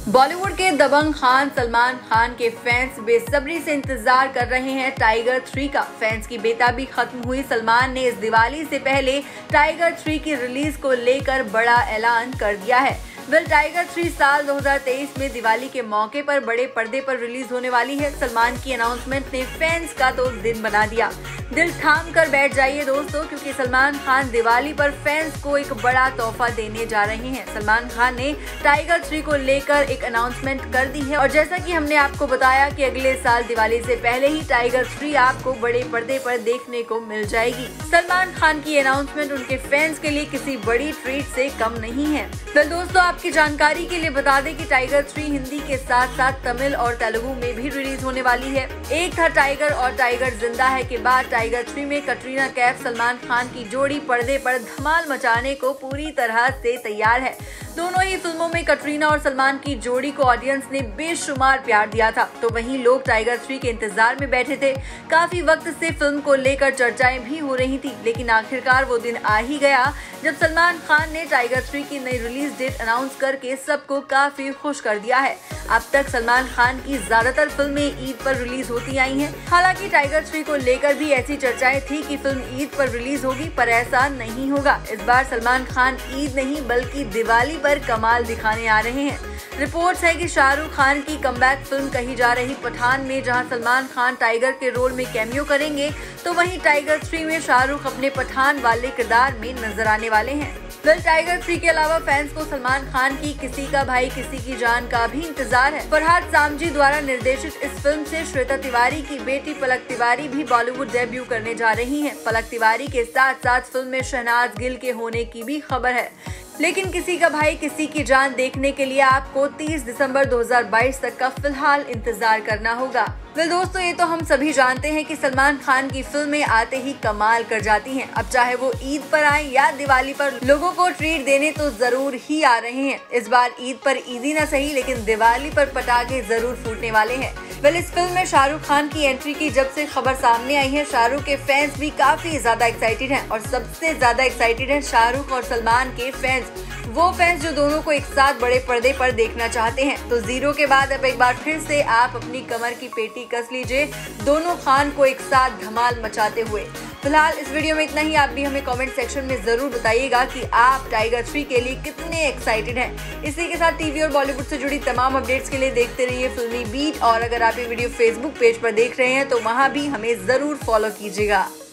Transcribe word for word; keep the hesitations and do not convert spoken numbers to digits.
बॉलीवुड के दबंग खान सलमान खान के फैंस बेसब्री से इंतजार कर रहे हैं टाइगर थ्री का। फैंस की बेताबी खत्म हुई। सलमान ने इस दिवाली से पहले टाइगर थ्री की रिलीज को लेकर बड़ा ऐलान कर दिया है। वेल टाइगर थ्री साल दो हज़ार तेईस में दिवाली के मौके पर बड़े पर्दे पर रिलीज होने वाली है। सलमान की अनाउंसमेंट ने फैंस का तो दिन बना दिया। दिल थाम कर बैठ जाइए दोस्तों, क्योंकि सलमान खान दिवाली पर फैंस को एक बड़ा तोहफा देने जा रहे हैं। सलमान खान ने टाइगर थ्री को लेकर एक अनाउंसमेंट कर दी है और जैसा कि हमने आपको बताया कि अगले साल दिवाली से पहले ही टाइगर थ्री आपको बड़े पर्दे पर देखने को मिल जाएगी। सलमान खान की अनाउंसमेंट उनके फैंस के लिए किसी बड़ी ट्रीट से कम नहीं है। वेल दोस्तों, आपकी जानकारी के लिए बता दें कि टाइगर थ्री हिंदी के साथ साथ तमिल और तेलुगु में भी रिलीज होने वाली है। एक था टाइगर और टाइगर जिंदा है के बाद टाइगर थ्री में कटरीना कैफ सलमान खान की जोड़ी पर्दे पर धमाल मचाने को पूरी तरह से तैयार है। दोनों ही फिल्मों में कटरीना और सलमान की जोड़ी को ऑडियंस ने बेशुमार प्यार दिया था, तो वहीं लोग टाइगर थ्री के इंतजार में बैठे थे। काफी वक्त से फिल्म को लेकर चर्चाएं भी हो रही थी, लेकिन आखिरकार वो दिन आ ही गया जब सलमान खान ने टाइगर थ्री की नई रिलीज डेट अनाउंस करके सबको काफी खुश कर दिया है। अब तक सलमान खान की ज्यादातर फिल्में ईद पर रिलीज होती आई हैं। हालांकि टाइगर थ्री को लेकर भी ऐसी चर्चाएं थी कि फिल्म ईद पर रिलीज होगी, पर ऐसा नहीं होगा। इस बार सलमान खान ईद नहीं बल्कि दिवाली पर कमाल दिखाने आ रहे हैं। रिपोर्ट्स है कि शाहरुख खान की कमबैक फिल्म कही जा रही पठान में जहां सलमान खान टाइगर के रोल में कैमियो करेंगे, तो वहीं टाइगर थ्री में शाहरुख अपने पठान वाले किरदार में नजर आने वाले हैं। वेल टाइगर थ्री के अलावा फैंस को सलमान खान की किसी का भाई किसी की जान का भी इंतजार है। फरहाद सामजी द्वारा निर्देशित इस फिल्म से श्वेता तिवारी की बेटी पलक तिवारी भी बॉलीवुड डेब्यू करने जा रही हैं। पलक तिवारी के साथ साथ फिल्म में शहनाज गिल के होने की भी खबर है। लेकिन किसी का भाई किसी की जान देखने के लिए आपको तीस दिसंबर दो हज़ार बाईस तक का फिलहाल इंतजार करना होगा। वेल दोस्तों, ये तो हम सभी जानते हैं कि सलमान खान की फिल्में आते ही कमाल कर जाती हैं। अब चाहे वो ईद पर आए या दिवाली पर, लोगों को ट्रीट देने तो जरूर ही आ रहे हैं। इस बार ईद पर ईदी न सही, लेकिन दिवाली पर पटाखे जरूर फूटने वाले हैं। वेल इस फिल्म में शाहरुख खान की एंट्री की जब से खबर सामने आई है, शाहरुख के फैंस भी काफी ज्यादा एक्साइटेड हैं और सबसे ज्यादा एक्साइटेड हैं शाहरुख और सलमान के फैंस, वो फैंस जो दोनों को एक साथ बड़े पर्दे पर देखना चाहते हैं। तो जीरो के बाद अब एक बार फिर से आप अपनी कमर की पेटी कस लीजिए, दोनों खान को एक साथ धमाल मचाते हुए। फिलहाल इस वीडियो में इतना ही। आप भी हमें कमेंट सेक्शन में जरूर बताइएगा कि आप टाइगर थ्री के लिए कितने एक्साइटेड हैं। इसी के साथ टीवी और बॉलीवुड से जुड़ी तमाम अपडेट्स के लिए देखते रहिए फिल्मी बीट। और अगर आप ये वीडियो फेसबुक पेज पर देख रहे हैं तो वहां भी हमें जरूर फॉलो कीजिएगा।